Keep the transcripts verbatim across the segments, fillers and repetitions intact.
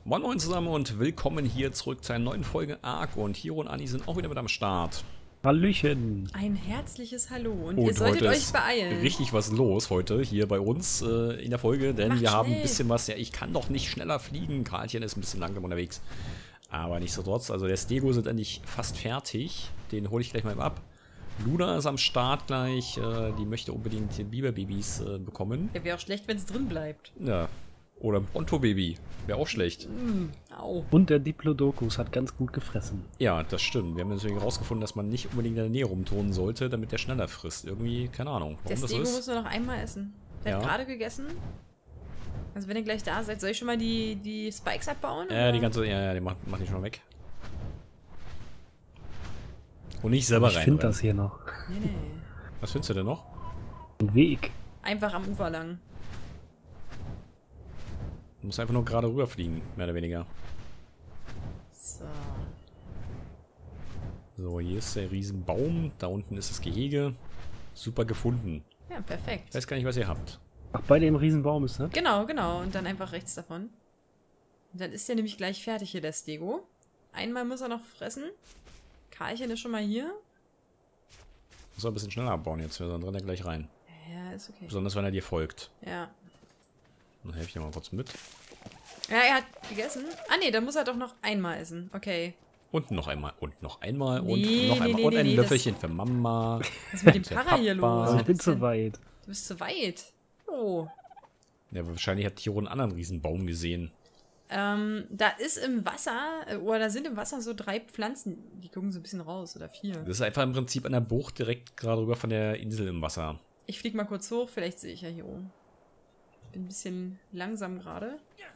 Moin Moin zusammen und willkommen hier zurück zu einer neuen Folge Ark. Und Hiro und Anni sind auch wieder mit am Start. Hallöchen. Ein herzliches Hallo und, und ihr solltet heute euch ist beeilen. richtig was los heute hier bei uns äh, in der Folge, denn Macht wir haben ein schnell. bisschen was. Ja, ich kann doch nicht schneller fliegen. Karlchen ist ein bisschen langsam unterwegs. Aber nichtsdestotrotz, also der Stego sind endlich fast fertig. Den hole ich gleich mal ab. Luna ist am Start gleich. Äh, die möchte unbedingt die Biberbabys äh, bekommen. Ja, wäre auch schlecht, wenn es drin bleibt. Ja. Oder ein Bronto-Baby. Wäre auch schlecht. Mm, au. Und der Diplodocus hat ganz gut gefressen. Ja, das stimmt. Wir haben natürlich herausgefunden, dass man nicht unbedingt in der Nähe rumturnen sollte, damit der schneller frisst. Irgendwie, keine Ahnung, warum Der das so Stego ist. muss nur noch einmal essen. Der hat Ja. gerade gegessen. Also wenn ihr gleich da seid, soll ich schon mal die, die Spikes abbauen? Ja, oder? die ganze, ja, ja, die macht, macht die schon mal weg. Und nicht selber Ich rein. finde das hier noch. Nee, nee. Was findest du denn noch? Ein Weg. Einfach am Ufer lang. Du musst einfach nur gerade rüberfliegen, mehr oder weniger. So. So, hier ist der Riesenbaum. Da unten ist das Gehege. Super gefunden. Ja, Ich perfekt. weiß gar nicht, was ihr habt. Ach, bei dem Riesenbaum ist das? Genau, genau. Und dann einfach rechts davon. Und dann ist der nämlich gleich fertig hier, der Stego. Einmal muss er noch fressen. Karlchen ist schon mal hier. Muss er ein bisschen schneller abbauen jetzt, sonst rennt er gleich rein. Ja, ist okay. Besonders, wenn er dir folgt. Ja. Dann helfe ich dir mal kurz mit. Ja, er hat gegessen. Ah, nee, dann muss er doch noch einmal essen. Okay. Und noch einmal. Und noch einmal. Nee, Und noch nee, einmal. nee, und nee, ein nee, Löffelchen für Mama. Was ist mit dem Der Para hier Papa. los? Aber Was ich bin ist zu denn? weit. Du bist zu weit. Oh. Ja, wahrscheinlich hat Tiro einen anderen Riesenbaum gesehen. Ähm, da ist im Wasser, äh, oder da sind im Wasser so drei Pflanzen, die gucken so ein bisschen raus, oder vier. Das ist einfach im Prinzip an der Bucht direkt gerade rüber von der Insel im Wasser. Ich flieg mal kurz hoch, vielleicht sehe ich ja hier oben. Ich bin ein bisschen langsam gerade.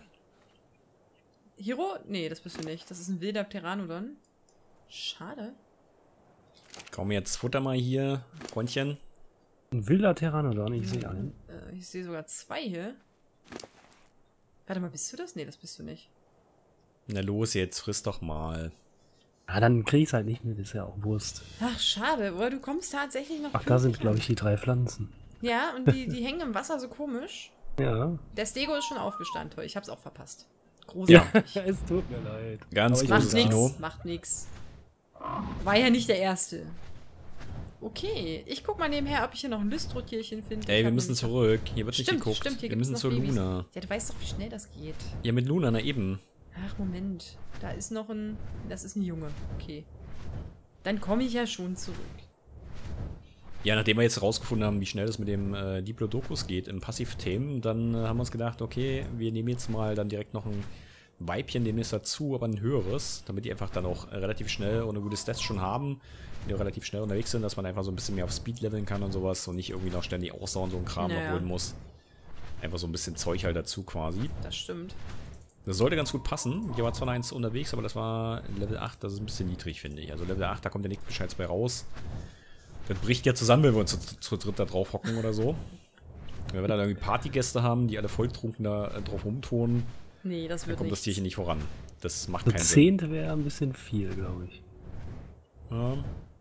Hiro? Nee, das bist du nicht. Das ist ein wilder Pteranodon. Schade. Komm jetzt, futter mal hier, Freundchen. Ein wilder Pteranodon, ich sehe einen. Äh, ich sehe sogar zwei hier. Warte mal, bist du das? Nee, das bist du nicht. Na los jetzt, friss doch mal. Ah, dann krieg ich's halt nicht mehr, das ist ja auch Wurst. Ach, schade. Oder du kommst tatsächlich noch Ach, da sind, pünktlich glaube an. ich, die drei Pflanzen. Ja, und die, die hängen im Wasser so komisch. Ja. Der Stego ist schon aufgestanden. Toll, ich hab's auch verpasst. Ja, Großartig. es tut mir leid. Ganz Aber ich großes Macht nix, Kino. macht nix. War ja nicht der Erste. Okay, ich guck mal nebenher, ob ich hier noch ein Lüstrotierchen finde. Ey, Ich wir hab müssen nämlich- zurück. Hier wird nicht Stimmt, geguckt. stimmt, hier wir gibt's müssen noch zur Babys. Luna. Ja, du weißt doch, wie schnell das geht. Ja, mit Luna, na eben. Ach, Moment. Da ist noch ein... Das ist ein Junge. Okay. Dann komme ich ja schon zurück. Ja, nachdem wir jetzt rausgefunden haben, wie schnell es mit dem äh, Diplodocus geht im Passivthemen, dann äh, haben wir uns gedacht, okay, wir nehmen jetzt mal dann direkt noch ein Weibchen demnächst dazu, aber ein höheres, damit die einfach dann auch äh, relativ schnell und eine gute Stats schon haben, die auch relativ schnell unterwegs sind, dass man einfach so ein bisschen mehr auf Speed leveln kann und sowas und nicht irgendwie noch ständig Ausdauer und so ein Kram Naja. noch holen muss. Einfach so ein bisschen Zeug halt dazu quasi. Das stimmt. Das sollte ganz gut passen. Hier war zwar noch eins unterwegs, aber das war Level acht, das ist ein bisschen niedrig, finde ich. Also Level acht, da kommt ja nichts Bescheids bei raus. Das bricht ja zusammen, wenn wir uns zu, zu dritt da drauf hocken oder so. Wenn wir dann irgendwie Partygäste haben, die alle volltrunken da äh, drauf rumturnen, Nee, das dann wird kommt das nicht. Tierchen nicht voran. Das macht So keinen Sinn. Zehnte wäre ein bisschen viel, glaube ich. Ja.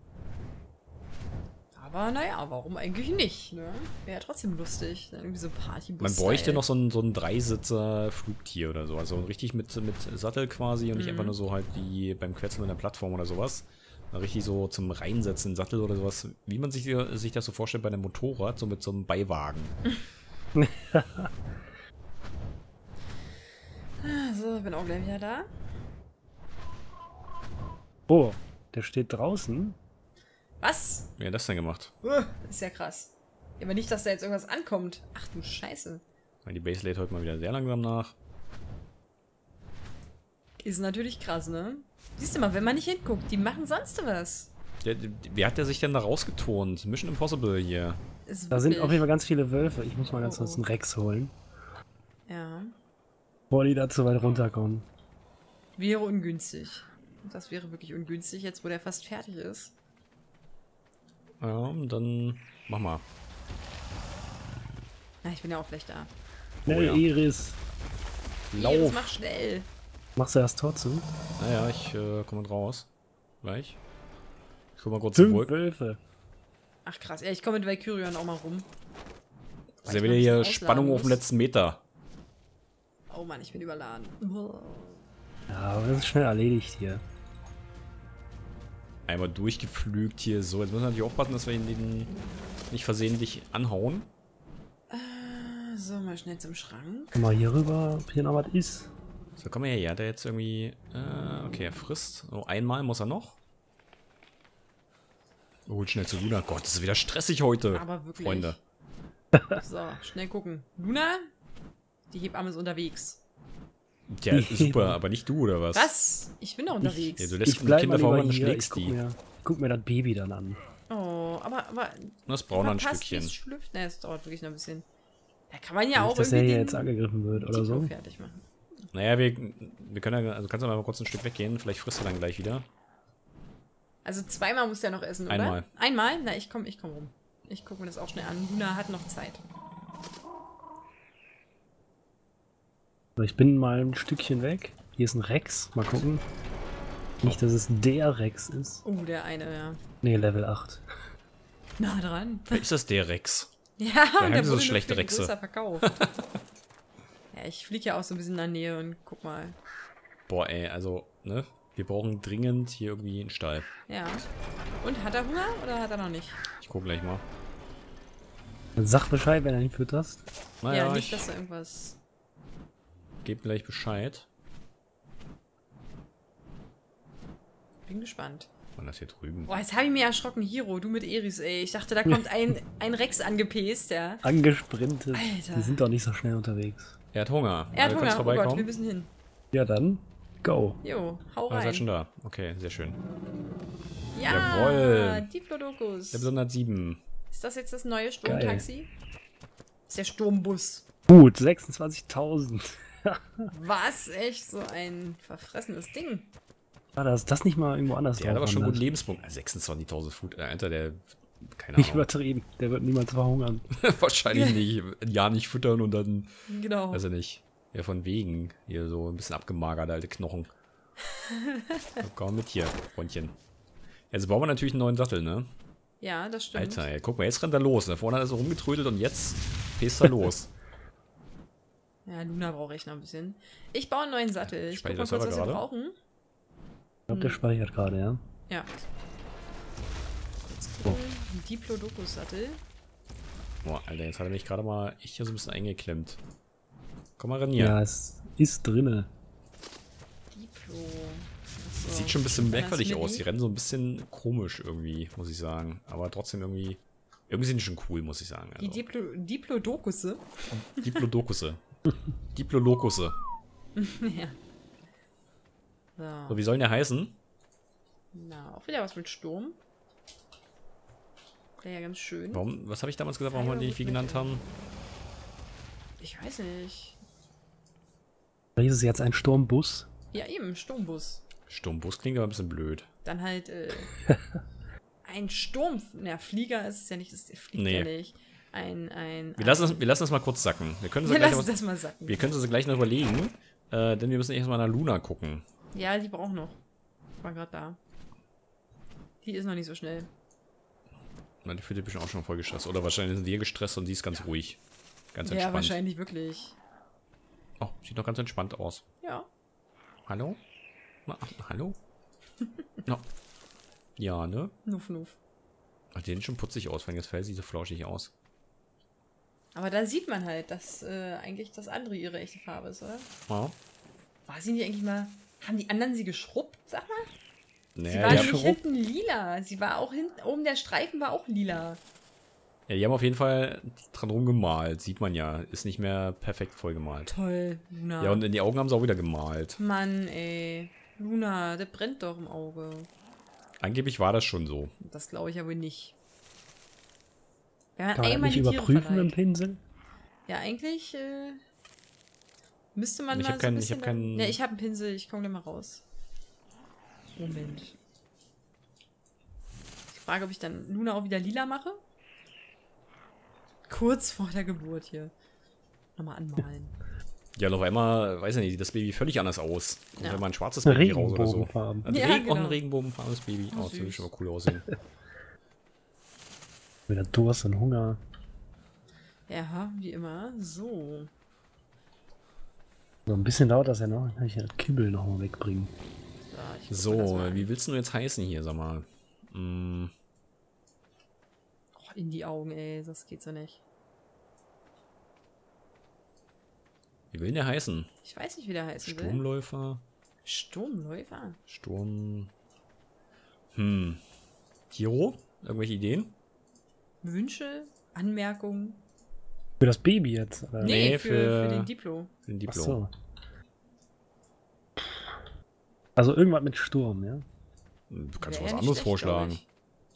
Aber naja, warum eigentlich nicht, ne? Wäre ja trotzdem lustig. Dann irgendwie so Partybus. Man bräuchte noch so ein, so ein Dreisitzer-Flugtier oder so. Also richtig mit, mit Sattel quasi und nicht Mhm. einfach nur so halt wie beim Quetzeln mit einer Plattform oder sowas. Richtig so zum Reinsetzen in Sattel oder sowas. Wie man sich, sich das so vorstellt bei einem Motorrad, so mit so einem Beiwagen. So, ich bin auch gleich wieder da. Oh, der steht draußen. Was? Wie hat das denn gemacht? Uh, ist ja krass. Ja, aber nicht, dass da jetzt irgendwas ankommt. Ach du Scheiße. Die Base lädt heute mal wieder sehr langsam nach. Ist natürlich krass, ne? Siehst du mal, wenn man nicht hinguckt, die machen sonst was. Der, der, wie hat der sich denn da rausgeturnt? Mission Impossible hier. Ist Da sind wirklich- auf jeden Fall ganz viele Wölfe. Ich muss mal ganz Oh, kurz oh. einen Rex holen, Ja. bevor die da zu weit runterkommen. Wäre ungünstig. Das wäre wirklich ungünstig, jetzt wo der fast fertig ist. Ja, dann mach mal. Na, ich bin ja auch gleich da. Schnell, ja. Iris. Iris, Lauf! mach schnell. Machst du das Tor zu? Naja, ich äh, komme raus. Gleich. Ich guck mal kurz Fünf zurück. Wölfe. Ach krass, ja, ich komme mit Valkyrion auch mal rum. Ist ja Weil ich wieder mal ein hier bisschen Spannung ausladen auf dem muss. letzten Meter. Oh Mann, ich bin überladen. Ja, aber das ist schnell erledigt hier. Einmal durchgepflügt hier. So, jetzt müssen wir natürlich aufpassen, dass wir ihn den nicht versehentlich anhauen. So, mal schnell zum Schrank. Komm mal hier rüber, ob hier noch was ist. So, komm mal her. Ja, hat er jetzt irgendwie... Äh, okay, er frisst. So, einmal muss er noch. Holt schnell zu Luna. Gott, das ist wieder stressig heute, Aber wirklich. Freunde. So, schnell gucken. Luna, die Hebamme ist unterwegs. Ja, super, aber nicht du, oder was? Was? Ich bin doch unterwegs. Ja, du lässt Ich die bleib Kinder mal verhungern lieber und hier. Ich schlägst guck die. mir, ich guck mir das Baby dann an. Oh, aber, aber Das braucht noch ein verpasst, Stückchen. wie es schlüpft. Ne, es dauert wirklich noch ein bisschen. Da kann man ja Nicht, auch dass er irgendwie hier den jetzt angegriffen wird oder Diplo so. fertig machen. Naja, wir, wir können ja, also kannst du mal kurz ein Stück weggehen, vielleicht frisst du dann gleich wieder. Also zweimal muss der noch essen, oder? Einmal. Einmal? Na, ich komm, ich komm rum. Ich gucke mir das auch schnell an. Luna hat noch Zeit. So, ich bin mal ein Stückchen weg. Hier ist ein Rex. Mal gucken. Nicht, dass es der Rex ist. Oh, der eine, ja. Nee, Level acht. Nah dran. Ist das der Rex? Ja, haben der sie so wurde schlechte nur viel Rechse. größer verkauft. Ja, ich fliege ja auch so ein bisschen in der Nähe und guck mal. Boah, ey, also, ne? Wir brauchen dringend hier irgendwie einen Stall. Ja. Und hat er Hunger oder hat er noch nicht? Ich guck gleich mal. Dann sag Bescheid, wenn du ihn fütterst. Naja, ja, nicht, ich dass er irgendwas. gebe gleich Bescheid. Bin gespannt. Wann das hier drüben? Boah, jetzt habe ich mir erschrocken. Hiro, du mit Eris, ey. Ich dachte, da kommt ein, ein Rex angepest, ja. Angesprintet. Alter. Die sind doch nicht so schnell unterwegs. Er hat Hunger. Er hat Also, Hunger. kannst Oh Gott, wir vorbeikommen? müssen hin. Ja, dann go. Jo, hau Ah, ihr seid schon rein. da. Okay, sehr schön. Ja, Jawohl. Diplodocus. Level hundertsieben. Ist das jetzt das neue Sturmtaxi? Ist der Sturmbus. Gut, sechsundzwanzigtausend. Was? Echt so ein verfressenes Ding. War das, das nicht mal irgendwo anders Der hat aber schon wandert? guten Lebenspunkt. sechsundzwanzigtausend Food. Äh, Alter, der... Keine Nicht Ahnung. übertrieben. Der wird niemals verhungern. Wahrscheinlich nicht. Ein Jahr nicht füttern und dann... Genau. Weiß er nicht. Ja, von wegen. Hier so ein bisschen abgemagert, alte Knochen. So, komm mit hier, Freundchen. Jetzt brauchen wir natürlich einen neuen Sattel, ne? Ja, das stimmt. Alter, ey, guck mal, jetzt rennt er los. Da vorne hat er so rumgetrödelt und jetzt pest er los. Ja, Luna brauche ich noch ein bisschen. Ich baue einen neuen Sattel. Ich guck Speichert mal das kurz, aber was wir gerade? brauchen. Ich glaube, der speichert gerade, ja. Ja. Kurz gucken. Ein Diplodocus-Sattel. Boah, Alter, jetzt hat er mich gerade mal echt hier so ein bisschen eingeklemmt. Komm mal ran hier. Ja, es ist drinne. Diplo. Achso. Sieht schon ein bisschen Dann merkwürdig das aus. Mini. Die rennen so ein bisschen komisch irgendwie, muss ich sagen. Aber trotzdem irgendwie... Irgendwie sind die schon cool, muss ich sagen. Die Also. Diplo Diplodocusse. Diplodokusse. Diplolokusse. Ja. So, So. wie sollen der heißen? Na, auch wieder was mit Sturm. Wäre ja ganz schön. Warum, was habe ich damals gesagt, warum wir die nicht viel genannt haben? Ich weiß nicht. Vielleicht ist es jetzt ein Sturmbus. Ja, eben, Sturmbus. Sturmbus klingt aber ein bisschen blöd. Dann halt äh, ein Sturm. Na, Flieger ist es ja nicht, das fliegt Nee. ja nicht. Ein, ein. Wir lassen, das, wir lassen das mal kurz sacken. Wir können Wir es gleich, lassen noch- das mal sacken. wir können es gleich noch überlegen, äh, denn wir müssen erstmal nach Luna gucken. Ja, die braucht noch. Ich war gerade da. Die ist noch nicht so schnell. Na, die fühlt sich bestimmt auch schon voll gestresst. Oder wahrscheinlich sind wir gestresst und sie ist ganz ruhig. Ganz Ja, entspannt. wahrscheinlich wirklich. Oh, sieht doch ganz entspannt aus. Ja. Hallo? Na, ach, hallo? No. Ja, ne? Nuff, nuff. Ach, die sehen schon putzig aus, wenn das Fell sieht so flauschig aus. Aber da sieht man halt, dass äh, eigentlich das andere ihre echte Farbe ist, oder? Ja. War sie nicht eigentlich mal. Haben die anderen sie geschrubbt, sag mal? Sie Naja, war die, nämlich haben, hinten lila. Sie war auch hinten, oben der Streifen war auch lila. ja, die haben auf jeden Fall dran rumgemalt. Sieht man ja. Ist nicht mehr perfekt voll gemalt. Toll, Luna. Ja, und in die Augen haben sie auch wieder gemalt. Mann, ey. Luna, der brennt doch im Auge. Angeblich war das schon so. Das glaube ich ja wohl nicht. Wenn man Kann man das einmal nicht die Tiere überprüfen mit dem verleiht. Pinsel? Ja, eigentlich äh, müsste man Ich mal hab so ein keinen- ich bisschen... hab keinen- Ja, ich habe einen Pinsel, ich komme gleich mal raus. Moment. Ich frage, ob ich dann Luna auch wieder lila mache. Kurz vor der Geburt hier. Nochmal anmalen. Ja, und auf einmal, weiß ich nicht, sieht das Baby völlig anders aus. Kommt Ja. ja mal ein schwarzes Baby raus oder so. Regenbogenfarben. Also Ja, Regen und ein genau. regenbogenfarbenes Baby. Oh, Oh, das würde süß. schon mal cool aussehen. Wieder Durst und Hunger. Ja, wie immer. So. So ein bisschen dauert das ja noch. Dann kann ich ja das Kibbel noch mal wegbringen. So, ich guck mir das So, mal an. wie willst du jetzt heißen hier, sag mal? Hm, Oh, in die Augen, ey, das geht so nicht. wie will denn der heißen? Ich weiß nicht, wie der heißen will. Sturmläufer? Sturmläufer? Sturm... Hm. Tiro? Irgendwelche Ideen? Wünsche? Anmerkungen? Für das Baby jetzt. Oder? Nee, Nee, für, für- für den Diplo. Den Ach Diplo. so. Also irgendwas mit Sturm, ja? Hm, Du kannst Wär was nicht anderes schlecht, vorschlagen. glaub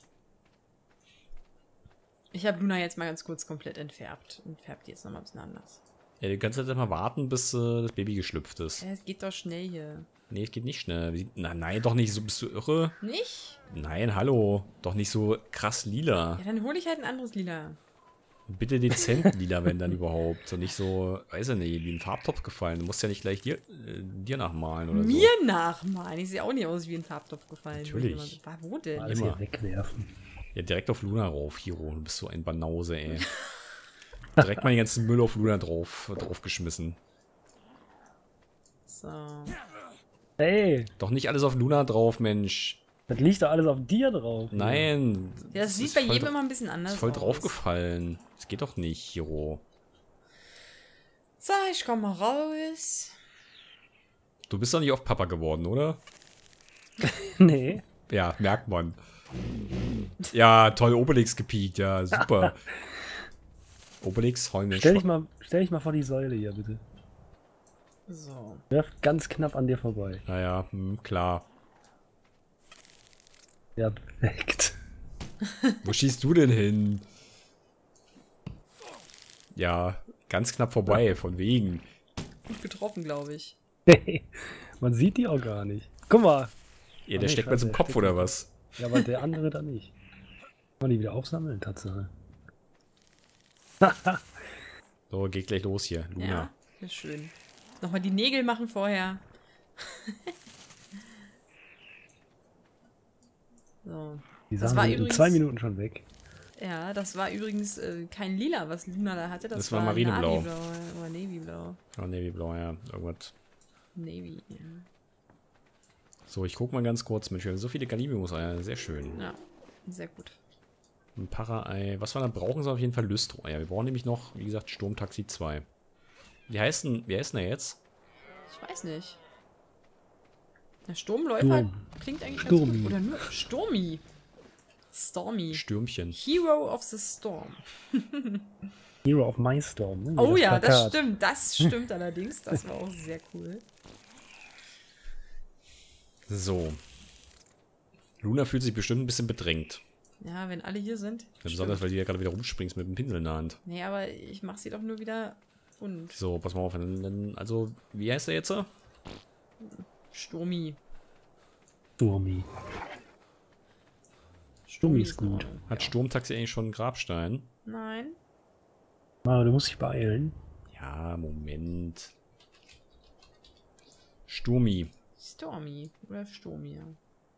Ich, ich habe Luna jetzt mal ganz kurz komplett entfärbt und färbt die jetzt nochmal ein bisschen anders. Ja, du kannst jetzt mal warten, bis äh, das Baby geschlüpft ist. Ja, es geht doch schnell hier. Nee, es geht nicht schnell. Wie- Na, nein, doch nicht so. Bist du irre? Nicht? Nein, hallo. Doch nicht so krass lila. Ja, dann hole ich halt ein anderes Lila. Bitte dezent lila, wenn dann überhaupt. Und nicht so, weiß ich nicht, wie ein Farbtopf gefallen. Du musst ja nicht gleich dir, äh, dir nachmalen oder Mir nachmalen. Ich sehe auch nicht aus wie ein Farbtopf gefallen. Natürlich. War, wo denn? Alles Immer. hier wegwerfen. so. Ja, direkt auf Luna rauf, Hiro. Du bist so ein Banause, ey. Direkt mal den ganzen Müll auf Luna drauf, draufgeschmissen. So. Hey, Doch nicht alles auf Luna drauf, Mensch. das liegt doch alles auf dir drauf. Nein. Ja, das sieht ist bei voll jedem dra- immer ein bisschen anders Ist voll aus. draufgefallen. Das geht doch nicht, Hiro. So, ich komme mal raus. Du bist doch nicht auf Papa geworden, oder? Nee. Ja, merkt man. Ja, toll, Obelix gepiekt, ja, super. Obelix, hau mir Stell dich mal, stell dich mal vor die Säule hier, bitte. So. Werf ganz knapp an dir vorbei. Naja, hm, klar. Ja, perfekt. Wo schießt du denn hin? Ja, ganz knapp vorbei, von wegen. Gut getroffen, glaube ich. Man sieht die auch gar nicht. Guck mal. Ja, Ach der nee, steckt mir scheiße, zum der Kopf, steckt oder mir- was? Ja, aber der andere da nicht. Kann man die wieder aufsammeln, Tatsache. So, geht gleich los hier, Luna. Ja, ist schön. Nochmal die Nägel machen vorher. So. Die Das Sachen war sind in übrigens- zwei Minuten schon weg. Ja, das war übrigens äh, kein Lila, was Luna da hatte. Das, Das war Marineblau. Navyblau oder Navyblau. Oh, Navyblau, ja, irgendwas. Navy, ja. So, ich guck mal ganz kurz. Mensch, wir haben so viele Galibimus-Eier, sehr schön. Ja, sehr gut. Ein Para-Ei. Was wir dann brauchen, sind auf jeden Fall Lystro-Eier. Wir brauchen nämlich noch, wie gesagt, Sturmtaxi zwei. Wie heißt denn, wie heißt denn der jetzt? Ich weiß nicht. Der Sturmläufer Sturm. klingt eigentlich Sturmi. ganz gut. Oder nur Sturmi. Stormy. Stürmchen. Hero of the Storm. Hero of My Storm. Ne? Wie Oh ja, das Plakat. stimmt. Das stimmt allerdings. Das war auch sehr cool. So. Luna fühlt sich bestimmt ein bisschen bedrängt. Ja, wenn alle hier sind. Ja, besonders, weil du ja gerade wieder rumspringst mit dem Pinsel in der Hand. Nee, aber ich mach sie doch nur wieder und So, pass mal auf. dann- dann- Also, wie heißt der jetzt? Sturmi. Sturmi. Sturmi ist gut. auch- Hat ja. Sturmtaxi eigentlich schon einen Grabstein? Nein. Aber du musst dich beeilen. Ja, Moment. Sturmi. Stormy. Oder Sturmi, ja.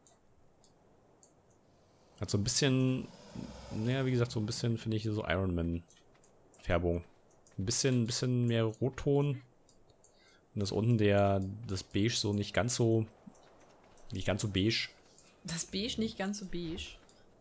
Hat so ein bisschen, naja, wie gesagt, so ein bisschen, finde ich, so Iron Man-Färbung. Ein bisschen, ein bisschen mehr Rotton. Und das unten der, das Beige so nicht ganz so, nicht ganz so beige. Das Beige nicht ganz so beige.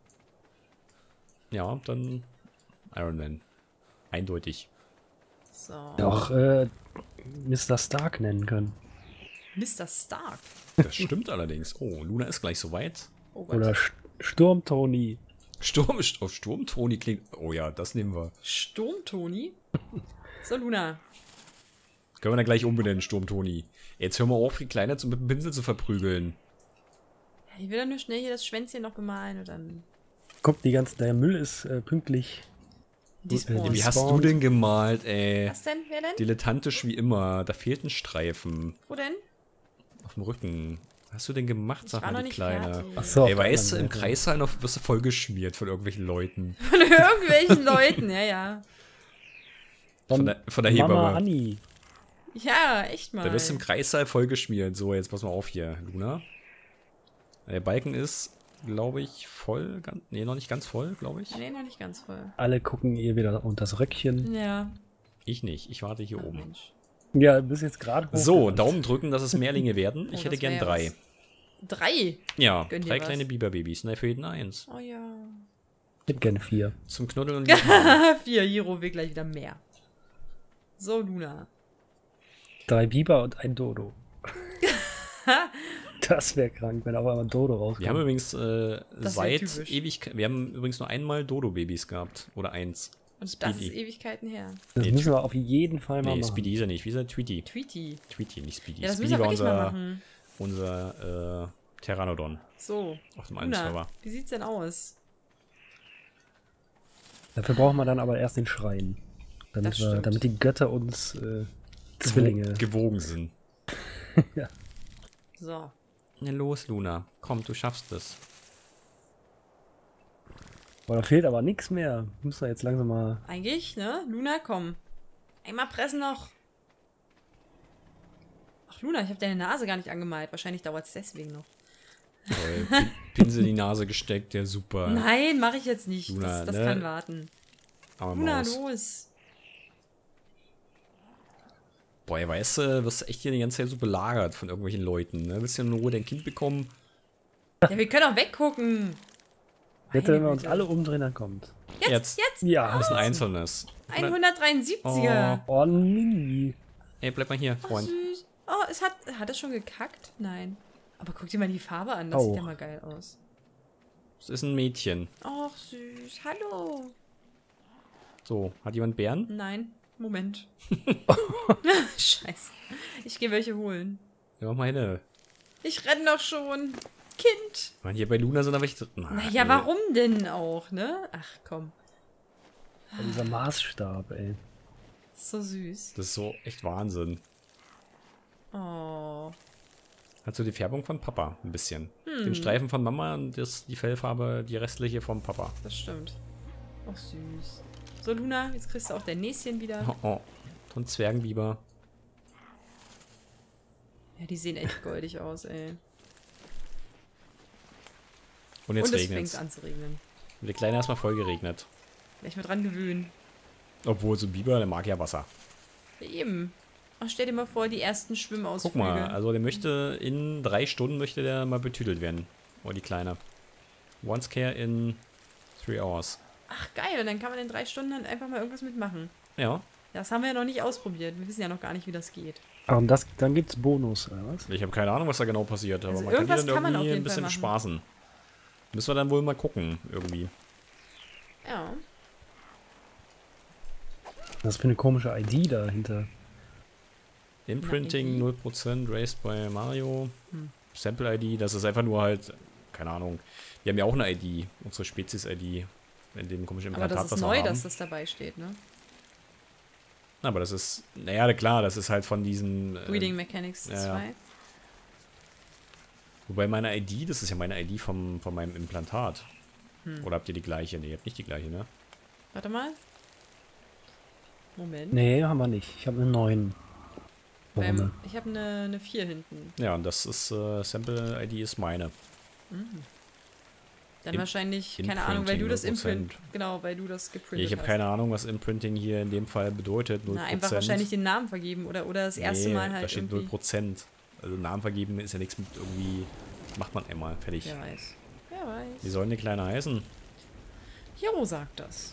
Ja, dann Iron Man. Eindeutig. So. Auch äh, Mister Stark nennen können. Mister Stark. Das stimmt allerdings. Oh, Luna ist gleich soweit. Oh Gott. Oder St Sturm Tony. Sturm, auf Sturm, Toni klingt. Oh ja, das nehmen wir. Sturm-Toni. So, Luna. Können wir dann gleich umbenennen, Sturm, Toni. Jetzt hören wir auf, die Kleine zu, mit dem Pinsel zu verprügeln. Ja, ich will dann nur schnell hier das Schwänzchen noch gemahlen und dann Guck, die ganze, der Müll ist äh, pünktlich. die Äh, Spawns. Wie hast du Spawned. denn gemalt, ey? Was denn? Wer denn? Dilettantisch wie immer. Da fehlt ein Streifen. Wo denn? Auf dem Rücken. Was hast du denn gemacht, Ich sag war mal, noch die nicht Kleine? fertig. Ach so. Ey, auf der weißt du, im anderen Seite. Kreissaal noch wirst du vollgeschmiert von irgendwelchen Leuten. Von irgendwelchen Leuten, ja, ja. Von der, von der Mama Hebamme. Anni. Ja, echt mal. Da wirst du im Kreissaal vollgeschmiert. So, jetzt pass mal auf hier, Luna. Der Balken ist, glaube ich, voll. Ganz, nee, noch nicht ganz voll, glaube ich. Nee, noch nicht ganz voll. Alle gucken ihr wieder unter das Röckchen. Ja. Ich nicht. Ich warte hier Ach, oben. Mensch. Ja, bis jetzt gerade hoch. So, Daumen drücken, dass es Mehrlinge werden. Ich Oh, hätte das wär gern ja drei. was. Drei? Ja, Gönn dir drei was. kleine Biberbabys. Ne, für jeden eins. Oh ja. Ich hätte gerne vier. Zum Knuddeln und Vier, Hiro will gleich wieder mehr. So, Luna. Drei Biber und ein Dodo. Das wäre krank, wenn auf einmal ein Dodo rauskommt. Wir haben übrigens äh, wär seit typisch. ewig, wir haben übrigens nur einmal Dodo-Babys gehabt. Oder eins. Und das ist Speedy. Ewigkeiten her. Das Nee, müssen wir auf jeden Fall mal Nee, machen. Speedy ist er nicht. Wie ist er? Tweety. Tweety. Tweety, nicht Speedy. Ja, das müssen Speedy wir war wirklich mal unser, machen. unser äh, Pteranodon So. auf dem einen Luna, Server. wie sieht's denn aus? Dafür brauchen wir dann aber erst den Schrein. Damit, Das wir, stimmt. damit die Götter uns äh, Zwillinge. Gewogen sind. Ja. So. Ja, los, Luna. Komm, du schaffst es. Boah, da fehlt aber nichts mehr. Muss da jetzt langsam mal. Eigentlich, ne? Luna, komm. Einmal pressen noch. Ach, Luna, ich habe deine Nase gar nicht angemalt. Wahrscheinlich dauert es deswegen noch. Toll. Pin- Pinsel in die Nase gesteckt, ja super. Nein, mache ich jetzt nicht. Luna, das das ne? kann warten. Aber Luna, Maus. los. Boah, weißt du, wirst echt hier die ganze Zeit so belagert von irgendwelchen Leuten. Ne? Willst du in Ruhe dein Kind bekommen? Ja, wir können auch weggucken. Jetzt, wenn wir uns Güte. alle umdrehen, dann kommt. Jetzt, Jetzt. jetzt. Ja. Das ist ein einzelnes. hundertdreiundsiebziger. Oh, Mini. Ey, bleib mal hier, Oh, Freund. süß. Oh, es hat, hat es schon gekackt? Nein. Aber guck dir mal die Farbe an. Das Oh. sieht ja mal geil aus. Das ist ein Mädchen. Och, süß. Hallo. So, hat jemand Bären? Nein. Moment. Scheiße. Ich gehe welche holen. Ja, meine. Ich renne doch schon. Kind. Man, hier bei Luna sind aber welche drin. Ah, Naja, ey. warum denn auch, ne? Ach, komm. Ja, dieser Maßstab, ey. So süß. Das ist so echt Wahnsinn. Oh. Hat so die Färbung von Papa ein bisschen. Hm. Den Streifen von Mama und das, die Fellfarbe, die restliche vom Papa. Das stimmt. Och, süß. So, Luna, jetzt kriegst du auch dein Näschen wieder. Oh, oh. So ein Zwergenbiber. Ja, die sehen echt goldig aus, ey. Und jetzt Und es regnet fängt es. an zu regnen. Der Kleine erstmal voll geregnet. Gleich mal dran gewöhnen. Obwohl so ein Biber, der mag ja Wasser. Ja, eben. Ach, stell dir mal vor, die ersten Schwimmausflüge. Guck mal, also der möchte in drei Stunden möchte der mal betütelt werden. Oh, die Kleine. Once care in three hours. Ach, geil. Und dann kann man in drei Stunden dann einfach mal irgendwas mitmachen. Ja, Das haben wir ja noch nicht ausprobiert. Wir wissen ja noch gar nicht, wie das geht. Aber das, dann gibt's Bonus, oder was? ich habe keine Ahnung, was da genau passiert, aber Also man kann die irgendwas dann kann man irgendwie auf ein jeden bisschen Fall machen. spaßen. Müssen wir dann wohl mal gucken, irgendwie. Ja. Was für eine komische I D dahinter. Imprinting Na, null Prozent, raised by Mario. Hm. Sample-I D, das ist einfach nur halt, keine Ahnung. Wir haben ja auch eine I D, unsere Spezies-I D, in dem komischen Aber Implantat, das ist was wir neu, haben. dass das dabei steht, ne? Aber das ist, naja, klar, das ist halt von diesen... äh, Reading Mechanics ja, ja. zwei. Wobei meine I D, das ist ja meine I D vom, von meinem Implantat. Hm. Oder habt ihr die gleiche? Ne, ihr habt nicht die gleiche, ne? Warte mal. Moment. Nee, haben wir nicht. Ich habe einen neuen. Beim, Warum? ich habe eine, eine vier hinten. Ja, und das ist, äh, Sample-I D ist meine. Dann Im- wahrscheinlich, keine Ahnung, weil du das Imprinting, Imprint. Genau, weil du das geprintet Ich habe hast. keine Ahnung, was Imprinting hier in dem Fall bedeutet. null Na, Prozent. einfach wahrscheinlich den Namen vergeben oder, oder das erste Nee, Mal halt da steht null irgendwie. Prozent. Also Namen vergeben ist ja nichts mit irgendwie... Macht man einmal, fertig. Wer weiß. Wer Wie weiß. soll eine Kleine heißen? Hiro sagt das.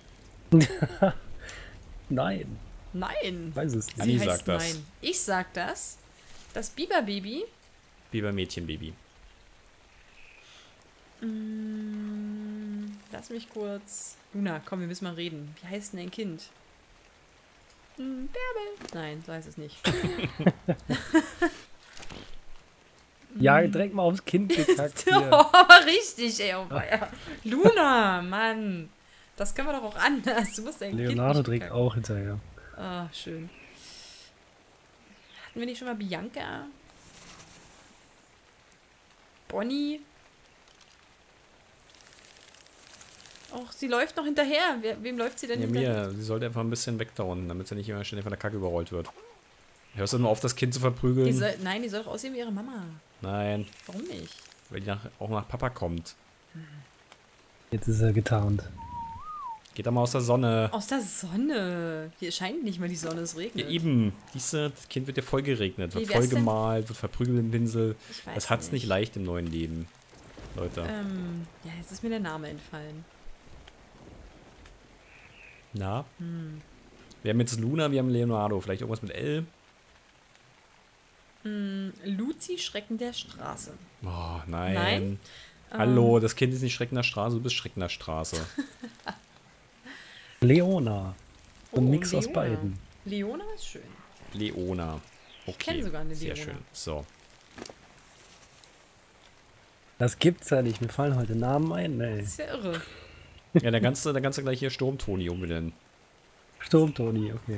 Nein, Nein. weiß es nicht. Anni Sie heißt sagt das. Nein. Ich sag das. Das Biberbaby. Biber Mädchenbaby. Mm, lass mich kurz. Luna, komm, wir müssen mal reden. Wie heißt denn dein Kind? Mm, Bärbel. Nein, so heißt es nicht. Ja, direkt mal aufs Kind gekackt Oh, hier. aber richtig, ey. Oh, ja. Luna, Mann. Das können wir doch auch anders. Du musst dein Leonardo Kind nicht direkt kacken. auch hinterher. Ah, schön. Hatten wir nicht schon mal Bianca? Bonnie? Och, sie läuft noch hinterher. Wer, wem läuft sie denn Ja, hinterher? mir. Sie sollte einfach ein bisschen wegdauern, damit sie nicht immer ständig von der Kacke überrollt wird. Hörst du nur auf, das Kind zu Die verprügeln? soll, nein, die soll doch aussehen wie ihre Mama. Nein, Warum nicht? weil die nach, auch nach Papa kommt. Jetzt ist er getarnt. Geht doch mal aus der Sonne. Aus der Sonne. Hier scheint nicht mal die Sonne, es regnet. Ja, eben. Diese, das Kind wird ja voll geregnet, wird Wie voll wär's denn? gemalt, wird verprügelt im Pinsel. Ich weiß Das hat's nicht nicht. leicht im neuen Leben. Leute. Ähm, ja, jetzt ist mir der Name entfallen. Na? Hm. Wir haben jetzt Luna, wir haben Leonardo. Vielleicht irgendwas mit L? Hm, Luzi, Schrecken der Straße. Oh, nein. Nein? Hallo, das Kind ist nicht Schrecken der Straße, du bist Schrecken der Straße. Leona. Oh, Ein Mix aus Leona. beiden. Leona ist schön. Leona. Okay. kenn sogar eine Sehr Leona. schön. So. Das gibt's ja nicht. Mir fallen heute Namen ein. Nee. Das ist ja irre. Ja, der ganze, der ganze gleich hier Sturmtoni umbenennen. Sturmtoni, okay.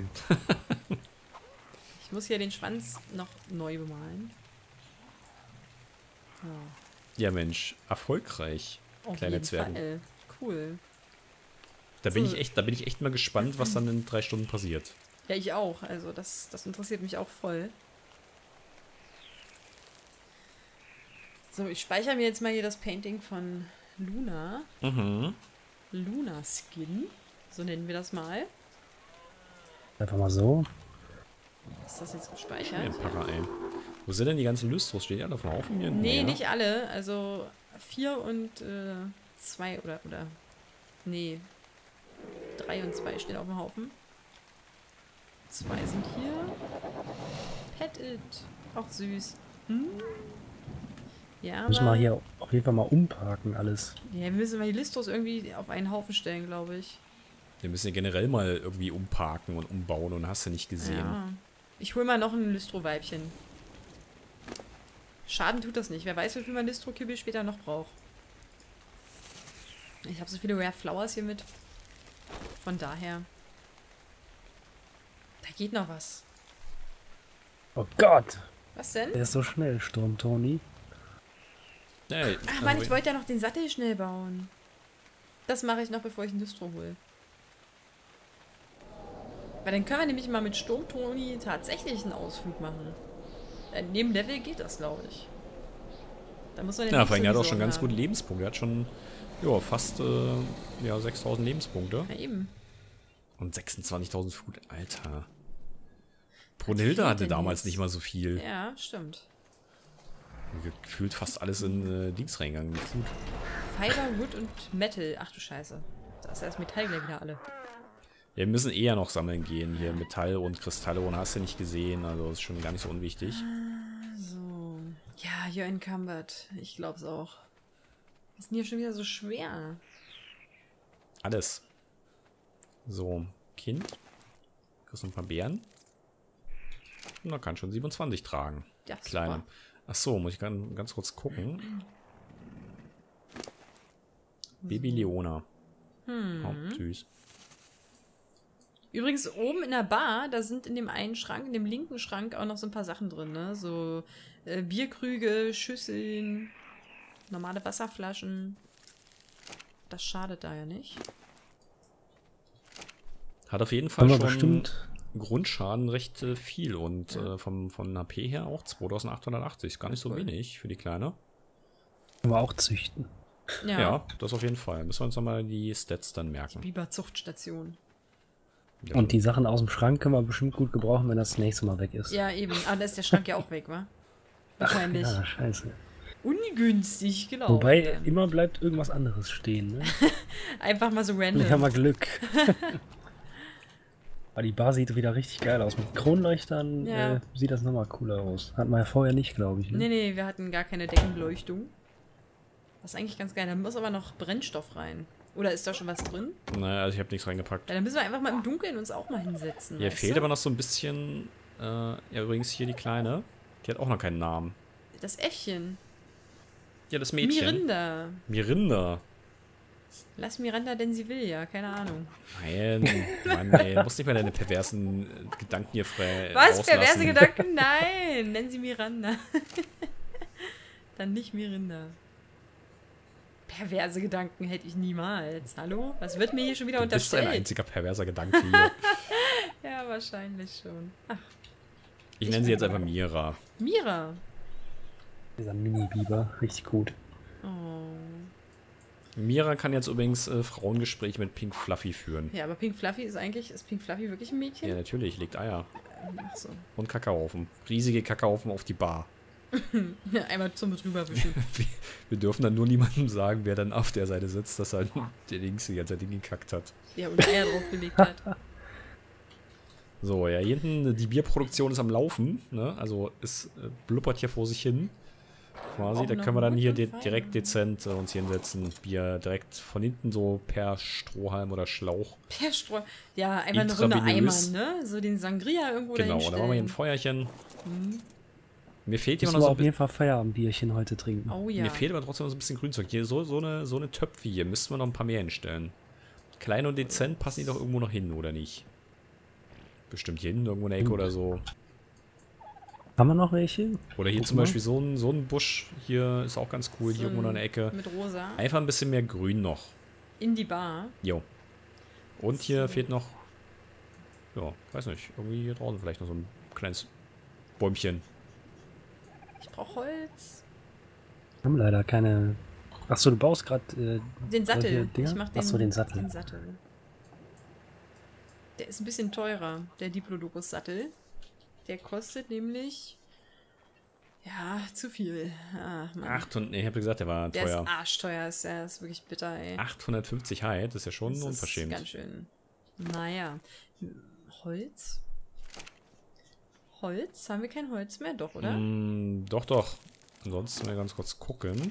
Ich muss hier den Schwanz noch neu bemalen. Ja, Ja, Mensch, erfolgreich. auf Kleine jeden Zwerge. Fall. Cool. Da bin So. ich echt, da bin ich echt mal gespannt, was dann in drei Stunden passiert. Ja, ich auch. Also das, das interessiert mich auch voll. So, ich speichere mir jetzt mal hier das Painting von Luna. Mhm. Luna Skin. So nennen wir das mal. Einfach mal so. Ist das jetzt Ja, gespeichert? Para, ey. Wo sind denn die ganzen Lystros? Stehen die alle auf dem Haufen hier? Nee, Ja. nicht alle. Also vier und äh, zwei oder, oder. Nee. Drei und zwei stehen auf dem Haufen. Zwei sind hier. Pet It. Auch süß. Hm? Ja, Müssen wir aber- hier auf jeden Fall mal umparken alles. Ja, wir müssen mal die Listros irgendwie auf einen Haufen stellen, glaube ich. Wir müssen ja generell mal irgendwie umparken und umbauen und hast du nicht gesehen. Ja. Ich hol mal noch ein Listro-Weibchen. Schaden tut das nicht. Wer weiß, wie viel man Listro-Kibbel später noch braucht. Ich habe so viele Rare Flowers hier mit. Von daher. Da geht noch was. Oh Gott, Was denn? der ist so schnell, Sturmtoni. Ja, Ach also Mann, ich wollte ja noch den Sattel schnell bauen. Das mache ich noch, bevor ich ein Listro hole. Weil dann können wir nämlich mal mit Sturmtoni tatsächlich einen Ausflug machen. Äh, neben Level geht das, glaube ich. Da muss man Ja, nicht vor allem, so er hat die auch schon Sorgen ganz haben. gute Lebenspunkte. Er hat schon ja, fast äh, ja, sechstausend Lebenspunkte. Ja, eben. Und sechsundzwanzigtausend Food. Alter. Brunhilde hatte denn damals jetzt? nicht mal so viel. Ja, stimmt. Gefühlt fast alles in äh, Dings reingegangen. mit Food. Fiber, Wood und Metal. Ach du Scheiße. Da ist ja das Metall gleich wieder alle. Ja, wir müssen eher noch sammeln gehen. Hier Metall und Kristalle und hast du nicht gesehen. Also das ist schon gar nicht so unwichtig. So. Ja, you're encumbered. Ich glaub's auch. Was ist denn hier schon wieder so schwer? Alles. So, Kind. Kriegst noch ein paar Beeren. Und man kann schon siebenundzwanzig tragen. Ja, Kleine. super. Ach so, muss ich ganz, ganz kurz gucken. Baby Leona. Hm. Oh, süß. Übrigens, oben in der Bar, da sind in dem einen Schrank, in dem linken Schrank auch noch so ein paar Sachen drin, ne? So äh, Bierkrüge, Schüsseln, normale Wasserflaschen. Das schadet da ja nicht. Hat auf jeden Fall Haben wir schon bestimmt. Grundschaden recht äh, viel und Ja. äh, vom, von H P her auch zweitausendachthundertachtzig. Ist gar nicht so Cool. wenig für die Kleine. Können wir auch züchten. Ja. Ja, das auf jeden Fall. Müssen wir uns nochmal die Stats dann merken. Biberzuchtstation. Ja, Und die Sachen aus dem Schrank können wir bestimmt gut gebrauchen, wenn das, das nächste Mal weg ist. Ja, eben. Ah, da ist der Schrank ja auch weg, wa? Wahrscheinlich. Ja, scheiße. Ungünstig gelaufen. Wobei, dann. immer bleibt irgendwas anderes stehen, ne? Einfach mal so Wir haben random. mal Glück. Aber die Bar sieht wieder richtig geil aus. Mit Kronleuchtern Ja. äh, sieht das nochmal cooler aus. Hatten wir ja vorher nicht, glaube ich. Ne? Nee, nee, wir hatten gar keine Deckenbeleuchtung. Das ist eigentlich ganz geil. Da muss aber noch Brennstoff rein. Oder ist da schon was drin? naja, also ich habe nichts reingepackt. Ja, dann müssen wir einfach mal im Dunkeln uns auch mal hinsetzen. Hier weißt fehlt du? aber noch so ein bisschen. Äh, ja, übrigens hier die Kleine. Die hat auch noch keinen Namen. Das Äffchen. Ja, das Mädchen. Mirinda. Mirinda. Lass Miranda, denn sie will ja. Keine Ahnung. Nein, Mann, ey. Du musst nicht mal deine perversen äh, Gedanken hier frei Was? rauslassen. Perverse Gedanken? Nein. Nennen sie Miranda. Dann nicht Mirinda. Perverse Gedanken hätte ich niemals. Hallo? Was wird mir hier schon wieder Du bist ein unterstellt? einziger perverser Gedanke hier. Ja, wahrscheinlich schon. Ach, Ich nenne sie jetzt einfach Mira. Mira. Dieser Mini-Biber, richtig gut. Oh. Mira kann jetzt übrigens äh, Frauengespräche mit Pink Fluffy führen. Ja, aber Pink Fluffy ist eigentlich, ist Pink Fluffy wirklich ein Mädchen? Ja, natürlich, legt Eier. Ach so. Und Kakaohaufen. Riesige Kakaohaufen auf die Bar. Einmal zum drüberwischen. Wir, wir dürfen dann nur niemandem sagen, wer dann auf der Seite sitzt, dass er der Dings die ganze Zeit gekackt hat. Ja, und Eier draufgelegt hat. So, ja, hier hinten, die Bierproduktion ist am Laufen, ne? Also es äh, blubbert hier vor sich hin. Quasi, Auch da noch können wir dann hier de Rot und direkt Wein. dezent äh, uns hier hinsetzen. Bier direkt von hinten so per Strohhalm oder Schlauch. Per Streu. Ja, einfach eine Runde Eimern, Intravenös. ne? So den Sangria irgendwo Genau, dahin da machen wir hier ein stellen. Feuerchen. Mhm. Mir fehlt hier Müssen noch wir so ein auf jeden Fall Feierabendbierchen heute trinken. Oh ja. Mir fehlt aber trotzdem noch so ein bisschen Grünzeug. Hier, so, so, eine, so eine Töpfe hier, müssten wir noch ein paar mehr hinstellen. Klein und dezent passen die doch irgendwo noch hin, oder nicht? Bestimmt hier hinten irgendwo in der Ecke oder so. Haben wir noch welche? Oder hier Guck zum mal. Beispiel so ein, so ein Busch hier ist auch ganz cool, So hier irgendwo noch in ein- der Ecke. Mit rosa. Einfach ein bisschen mehr Grün noch. In die Bar. Jo. Und hier So. fehlt noch, ja, weiß nicht, irgendwie hier draußen vielleicht noch so ein kleines Bäumchen. Ich brauche Holz. Wir haben leider keine. Achso, du baust gerade. Äh, Den Sattel. solche Dinger? Ich mach den, Ach so, den Sattel. den Sattel. Der ist ein bisschen teurer, der Diplodocus Sattel. Der kostet nämlich. Ja, zu viel. Ah, Mann. achthundert, nee, ich hab gesagt, der war der teuer. ist arschteuer, ist, der ist wirklich bitter, ey. achthundertfünfzig Hyde, das ist ja schon Das ist unverschämt. ganz schön. Naja. Holz? Holz? Haben wir kein Holz mehr? Doch, oder? Mm, doch, doch. Ansonsten mal ganz kurz gucken.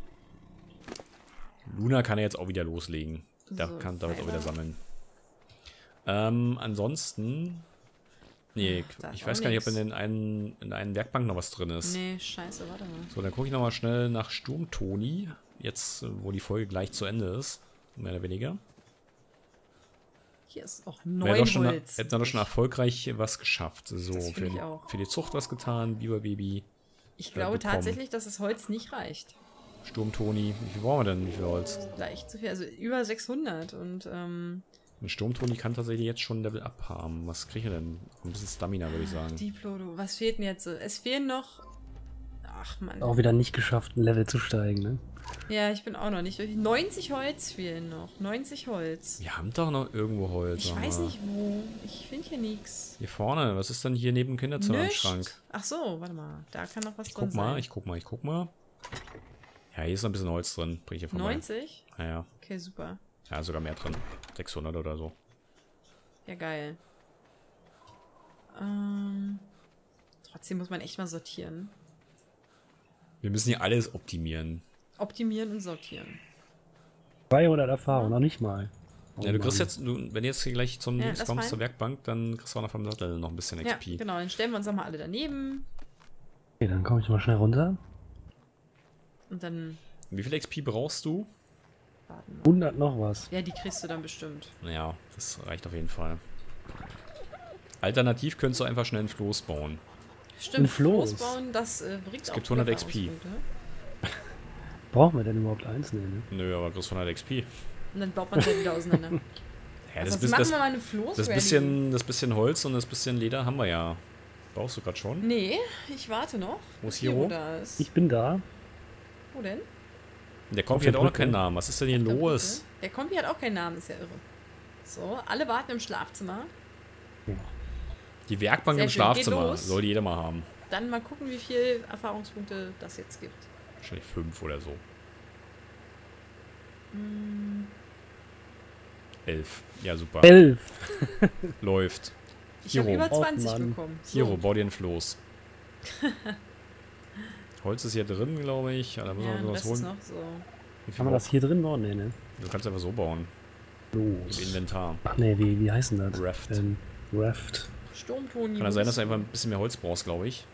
Luna kann ja jetzt auch wieder loslegen. Da So, kann damit auch Pfeiler. wieder sammeln. Ähm, ansonsten. Nee, Ach, da ist ich auch weiß gar nicht, ob nix. in den einen, in der einen Werkbank noch was drin ist. Nee, scheiße, warte mal. So, dann gucke ich nochmal schnell nach Sturmtoni. Jetzt, äh, wo die Folge gleich zu Ende ist. Mehr oder weniger. Hier ist auch Wir neun hätten doch schon, Holz. hätten doch schon erfolgreich was geschafft. So, Das für, find ich auch. für die Zucht was getan, Biberbaby, Ich glaube bekommen. tatsächlich, dass das Holz nicht reicht. Sturmtoni. Wie viel brauchen wir denn? Wie viel Holz? Leicht zu viel. Also über sechshundert. Und ähm, Ein Sturmtoni kann tatsächlich jetzt schon Level Up haben. Was kriege ich denn? Ein bisschen Stamina, würde ich sagen. Diplodo. Was fehlt denn jetzt? so? Es fehlen noch. Ach man. auch wieder nicht geschafft, ein Level zu steigen, ne? Ja, ich bin auch noch nicht. durch. neunzig Holz fehlen noch. neunzig Holz. Wir haben doch noch irgendwo Holz. Ich sag weiß mal. nicht wo. Ich finde hier nichts. Hier vorne. Was ist denn hier neben dem Kinderzimmer im Schrank? Ach so, warte mal. Da kann noch was Ich drin guck mal, sein. ich guck mal, ich guck mal. Ja, hier ist noch ein bisschen Holz drin. Bring ich hier vorbei. neunzig? Ja, ja. Okay, super. Ja, sogar mehr drin. sechshundert oder so. Ja, geil. Ähm, trotzdem muss man echt mal sortieren. Wir müssen hier alles optimieren. Optimieren und sortieren. zweihundert Erfahrung, noch nicht mal. Oh Ja, du kriegst Mann. jetzt, du, wenn du jetzt hier gleich zum Ja, Dings das kommst, fein. zur Werkbank, dann kriegst du auch noch vom Sattel noch ein bisschen Ja, X P. genau. Dann stellen wir uns nochmal alle daneben. Okay, dann komme ich mal schnell runter. Und dann Wie viel X P brauchst du? warten wir. hundert noch was. Ja, die kriegst du dann bestimmt. Ja, das reicht auf jeden Fall. Alternativ könntest du einfach schnell einen Floß bauen. Stimmt, Ein Floß. Floß bauen, das äh, bringt Es auch gibt hundert gute X P. Erfahrungspunkte. Brauchen wir denn überhaupt eins? Nee, ne? Nö, aber kriegst hundert X P. Und dann baut man es halt wieder auseinander. Ja, Also das, sonst bis, machen das, wir mal eine Floß das, bisschen, das bisschen Holz und das bisschen Leder haben wir ja. Brauchst du gerade schon? Nee, ich warte noch. Wo ist bis Hiro Hiro? da ist. Ich bin da. Wo denn? Der Auf Kompi der hat auch noch Brücke. keinen Namen. Was ist denn hier Der los? Brücke. Der Kompi hat auch keinen Namen, ist ja irre. So, alle warten im Schlafzimmer. Die Werkbank Sehr im schön, geht Schlafzimmer. los. Soll jeder mal haben. Dann mal gucken, wie viele Erfahrungspunkte das jetzt gibt. Wahrscheinlich fünf oder so. Hm, Elf. Ja, super. Elf. Läuft. ich habe Hiro. über zwanzig Mann. bekommen. So. Hiro, bau dir einen Floß. Holz ist hier drin, glaube ich. Ja, da müssen Ja, wir der was Rest ist holen. noch so. Wie viel Kann man das brauch- hier drin bauen? Nee, ne? Du kannst einfach so bauen. Los. Im Inventar. Ach nee, wie, wie heißt denn das? Raft. Ähm, Raft. Sturmtoni. Kann ja sein, dass du einfach ein bisschen mehr Holz brauchst, glaube ich.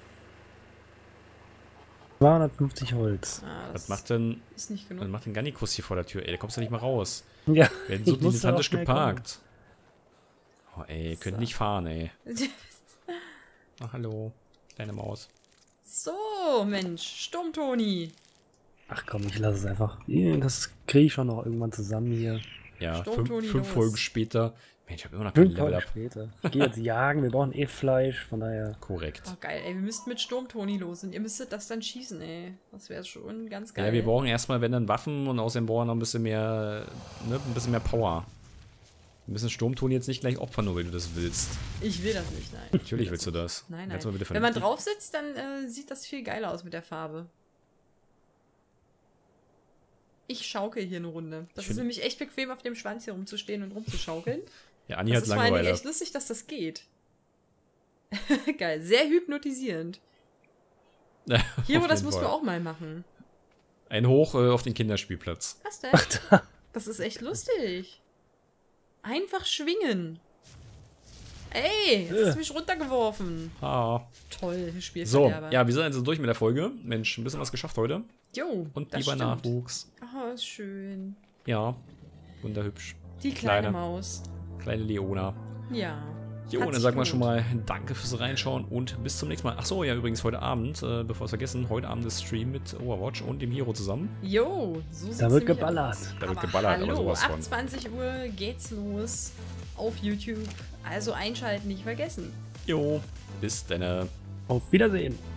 zweihundertfünfzig Holz. Ah, das Was macht denn, ist nicht was genug. macht denn Gannikus hier vor der Tür? Ey, da kommst du nicht mal raus. Ja, Werden so ich musste dilettantisch auch schnell geparkt. Oh, ey, könnt So. nicht fahren, ey. Ach, hallo. Kleine Maus. So, Mensch. Sturmtoni. Ach komm, ich lasse es einfach. Das kriege ich schon noch irgendwann zusammen hier. Ja, fünf, Sturmtoni fünf los. Folgen später. Mensch, ich habe immer noch kein Fünf Level Tage up. später. Ich gehe jetzt jagen, wir brauchen eh Fleisch, von daher. Korrekt. Oh, geil, ey. Wir müssten mit Sturmtoni los und ihr müsstet das dann schießen, ey. Das wäre schon ganz geil. Ja, wir brauchen erstmal, wenn dann Waffen und außerdem brauchen wir noch ein bisschen mehr, ne, ein bisschen mehr Power. Wir müssen Sturmtoni jetzt nicht gleich opfern, nur weil du das willst. Ich will das nicht, nein. Natürlich willst du das. Nein, Kannst nein. du mal bitte Wenn man vernünftig- drauf sitzt, dann äh, sieht das viel geiler aus mit der Farbe. Ich schaukel hier eine Runde. Das Ich ist find- nämlich echt bequem, auf dem Schwanz hier rumzustehen und rumzuschaukeln. Ja, Anni Das hat ist vor allen Dingen Langeweile. echt lustig, dass das geht. Geil, sehr hypnotisierend. Hero, Auf das jeden musst Fall. du auch mal machen. Ein Hoch äh, auf den Kinderspielplatz. Was denn? Das ist echt lustig. Einfach schwingen. Ey, jetzt hast du mich runtergeworfen. Ah. Toll, So, Spielverderber. ja, wir sind also durch mit der Folge. Mensch, ein bisschen was geschafft heute. Jo, Und das lieber stimmt. Nachwuchs. Oh, ist schön. Ja, wunderhübsch. Die kleine, Kleine. Maus. Kleine Leona. Ja. Jo, Hat dann sich sagen wir gelohnt. schon mal danke fürs Reinschauen und bis zum nächsten Mal. Achso, ja, übrigens heute Abend, äh, bevor wir es vergessen, heute Abend ist Stream mit Overwatch und dem Hero zusammen. Jo, so sieht's Da wird nämlich geballert. aus. Da wird aber geballert, aber hallo, sowas von. ab zwanzig Uhr geht's los auf YouTube. Also einschalten nicht vergessen. Jo, bis dann. Auf Wiedersehen.